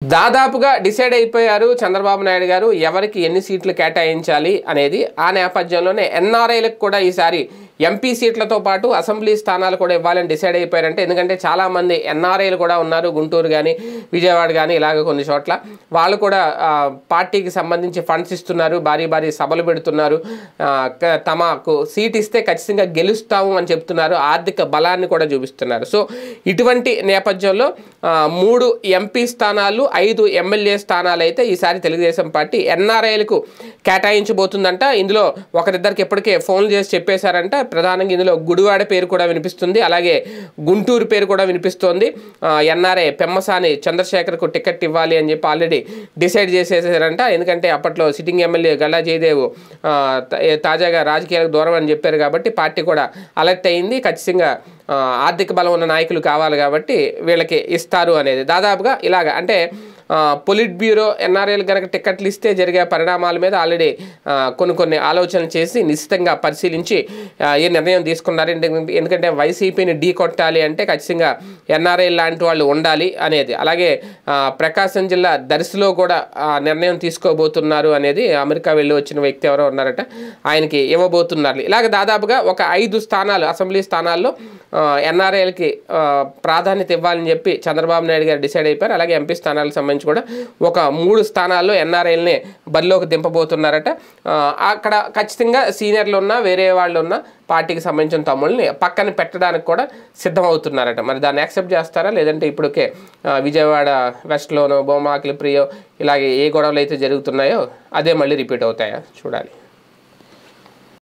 దాదాపుగా డిసైడ్ అయిపోయారు చంద్రబాబు నాయుడు గారు ఎవరికి ఎన్ని సీట్లు కేటాయించాలి అనేది. ఆ నేపథ్యంలోనే ఎన్ఆర్ఐలకు కూడా ఈసారి ఎంపీ సీట్లతో పాటు అసెంబ్లీ స్థానాలు కూడా ఇవ్వాలని డిసైడ్ అయిపోయారంటే, ఎందుకంటే చాలామంది ఎన్ఆర్ఐలు కూడా ఉన్నారు గుంటూరు కానీ విజయవాడ కానీ ఇలాగ కొన్ని చోట్ల. వాళ్ళు కూడా పార్టీకి సంబంధించి ఫండ్స్ ఇస్తున్నారు, భారీ భారీ సభలు పెడుతున్నారు, తమకు సీట్ ఇస్తే ఖచ్చితంగా గెలుస్తాము అని చెప్తున్నారు, ఆర్థిక బలాన్ని కూడా చూపిస్తున్నారు. సో ఇటువంటి నేపథ్యంలో 3 ఎంపీ స్థానాలు 5 ఎమ్మెల్యే స్థానాలు అయితే ఈసారి తెలుగుదేశం పార్టీ ఎన్ఆర్ఐలకు కేటాయించబోతుందంట. ఇందులో ఒకరిద్దరికి ఇప్పటికే ఫోన్లు చేసి చెప్పేశారంట. ప్రధానంగా ఇందులో గుడివాడ పేరు కూడా వినిపిస్తుంది, అలాగే గుంటూరు పేరు కూడా వినిపిస్తోంది. ఎన్ఆర్ఐ పెమ్మసాని చంద్రశేఖర్కు టికెట్ ఇవ్వాలి అని చెప్పి ఆల్రెడీ డిసైడ్ చేసేసారంట. ఎందుకంటే అప్పట్లో సిట్టింగ్ ఎమ్మెల్యే గల్లా జయదేవ్ తాజాగా రాజకీయాలకు దూరం అని చెప్పారు కాబట్టి పార్టీ కూడా అలర్ట్ అయింది. ఖచ్చితంగా ఆర్థిక బలం ఉన్న నాయకులు కావాలి కాబట్టి వీళ్ళకి ఇస్తారు అనేది. దాదాపుగా ఇలాగ అంటే పొలిట్ బ్యూరో ఎన్ఆర్ఐలు కనుక టికెట్లు ఇస్తే జరిగే పరిణామాల మీద ఆల్రెడీ కొన్ని ఆలోచనలు చేసి నిశ్చితంగా పరిశీలించి ఏ నిర్ణయం తీసుకున్నారు. ఎందుకంటే వైసీపీని ఢీ కొట్టాలి అంటే ఖచ్చితంగా ఎన్ఆర్ఐ లాంటి వాళ్ళు ఉండాలి అనేది. అలాగే ప్రకాశం జిల్లా దర్శిలో కూడా నిర్ణయం తీసుకోబోతున్నారు అనేది. అమెరికా వెళ్ళి వచ్చిన వ్యక్తి ఎవరో ఉన్నారట, ఆయనకి ఇవ్వబోతున్నారు. ఇలాగ దాదాపుగా ఒక 5 స్థానాలు అసెంబ్లీ స్థానాల్లో ఎన్ఆర్ఐలకి ప్రాధాన్యత ఇవ్వాలని చెప్పి చంద్రబాబు నాయుడు గారు డిసైడ్ అయిపోయారు. అలాగే ఎంపీ స్థానాలకు సంబంధించి కూడా ఒక 3 స్థానాల్లో ఎన్ఆర్ఐల్ని బరిలోకి దింపబోతున్నారట. అక్కడ ఖచ్చితంగా సీనియర్లు ఉన్నా వేరే వాళ్ళు ఉన్నా పార్టీకి సంబంధించిన తమ్ముళ్ళని పక్కన పెట్టడానికి కూడా సిద్ధమవుతున్నారట. మరి దాన్ని యాక్సెప్ట్ చేస్తారా లేదంటే ఇప్పటికే విజయవాడ వెస్ట్లోనో బొమ్మాకిలి ప్రియో ఇలాగే ఏ గొడవలు అయితే జరుగుతున్నాయో అదే మళ్ళీ రిపీట్ అవుతాయా చూడాలి.